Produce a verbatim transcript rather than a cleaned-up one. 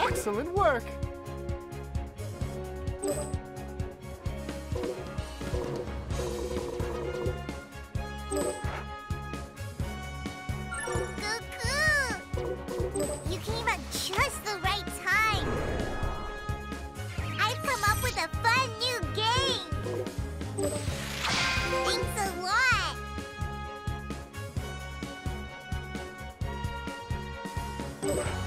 Excellent work! Cuckoo! You came at just the right time. I've come up with a fun new game. Thanks a lot. You